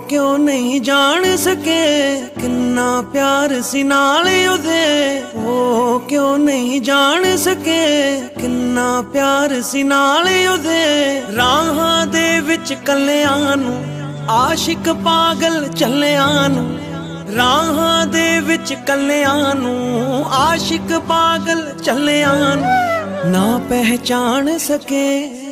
क्यों नहीं जान सके किन्ना प्यार सी नाल उदे। ओ क्यों नहीं जान सके किन्ना प्यार सी नाल उदे। राहां दे विच कल्लियां नूं आशिक पागल चलियां नूं। राहां दे विच कल्लियां नूं आशिक पागल चलियां नूं। ना पहचान सके